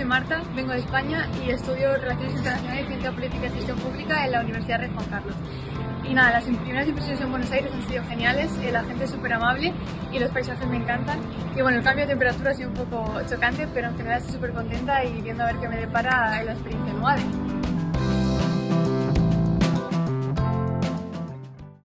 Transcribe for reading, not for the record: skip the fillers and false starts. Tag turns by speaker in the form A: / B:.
A: soy Marta, vengo de España y estudio Relaciones Internacionales, Ciencia Política y Gestión Pública en la Universidad Rey Juan Carlos. Y nada, las primeras impresiones en Buenos Aires han sido geniales, la gente es súper amable y los paisajes me encantan. Y bueno, el cambio de temperatura ha sido un poco chocante, pero en general estoy súper contenta y viendo a ver qué me depara la experiencia en UADE.